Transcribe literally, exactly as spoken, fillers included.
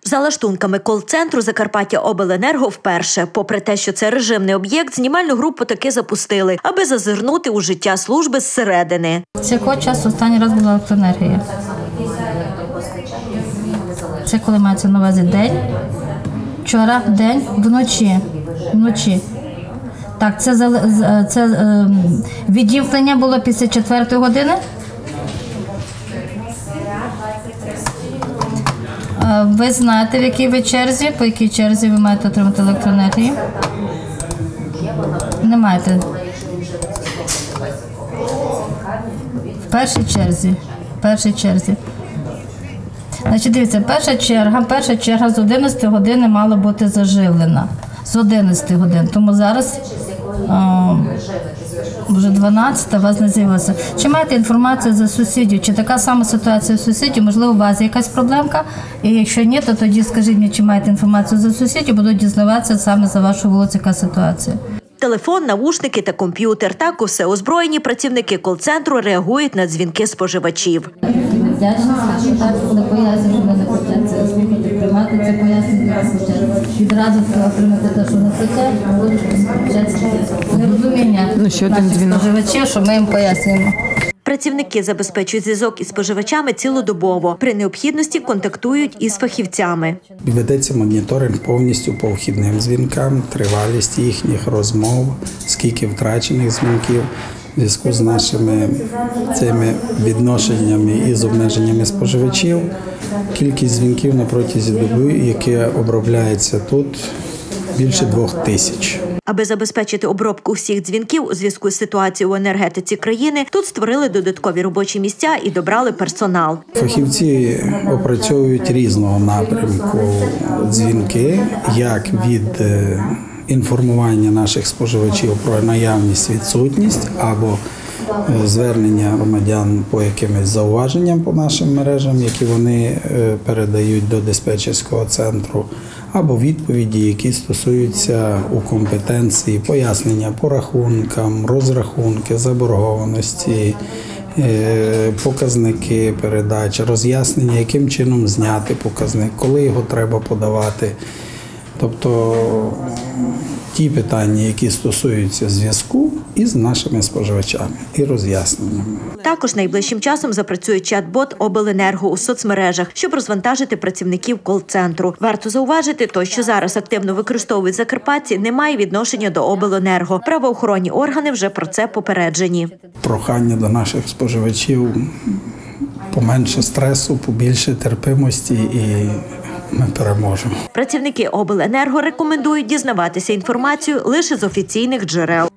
За лаштунками кол-центру Закарпаттяобленерго вперше. Попри те, що це режимний об'єкт, знімальну групу таки запустили, аби зазирнути у життя служби зсередини. З якого часу останній раз була електроенергія? Це коли мається на увазі день, вчора, день, вночі. вночі. Так, це, це е, відімкнення було після четвертої години? Ви знаєте, в якій ви черзі, по якій черзі ви маєте отримати електроенергію? Не маєте. В першій черзі. В першій черзі. Значить, дивіться, перша черга, перша черга з одинадцятої години мала бути заживлена. З одинадцятої години. Тому зараз о, вже дванадцята, вас не з'явилося. Чи маєте інформацію за сусідів? Чи така сама ситуація у сусідів? Можливо, у вас є якась проблемка? І якщо ні, то тоді скажіть мені, чи маєте інформацію за сусідів, буду дізнаватися саме за вашу вулицю, яка ситуація. Телефон, навушники та комп'ютер. Так усе озброєні працівники кол-центру реагують на дзвінки споживачів. Вдячність, коли пояснюють, що не хочуть слухати, приймати це пояснення, відразу отримати те, що не хочуть, будуть нерозуміння наших споживачів, що ми їм пояснюємо. Працівники забезпечують зв'язок із споживачами цілодобово. При необхідності контактують із фахівцями. Ведеться моніторинг повністю по вхідним дзвінкам, тривалість їхніх розмов, скільки втрачених дзвінків. В зв'язку з нашими цими відношеннями і з обмеженнями споживачів, кількість дзвінків на протязі доби, яке обробляється тут, більше двох тисяч. Аби забезпечити обробку всіх дзвінків у зв'язку з ситуацією у енергетиці країни, тут створили додаткові робочі місця і добрали персонал. Фахівці опрацьовують різного напрямку дзвінки, як від інформування наших споживачів про наявність, відсутність або звернення громадян по якимось зауваженням по нашим мережам, які вони передають до диспетчерського центру, або відповіді, які стосуються у компетенції пояснення по рахункам, розрахунки, заборгованості, показники передачі, роз'яснення, яким чином зняти показник, коли його треба подавати. Тобто ті питання, які стосуються зв'язку із нашими споживачами і роз'ясненнями. Також найближчим часом запрацює чат-бот обленерго у соцмережах, щоб розвантажити працівників кол-центру. Варто зауважити, то, що зараз активно використовують закарпатці, не має відношення до обленерго. Правоохоронні органи вже про це попереджені. Прохання до наших споживачів поменше стресу, побільше терпимості і ми переможемо. Працівники обленерго рекомендують дізнаватися інформацію лише з офіційних джерел.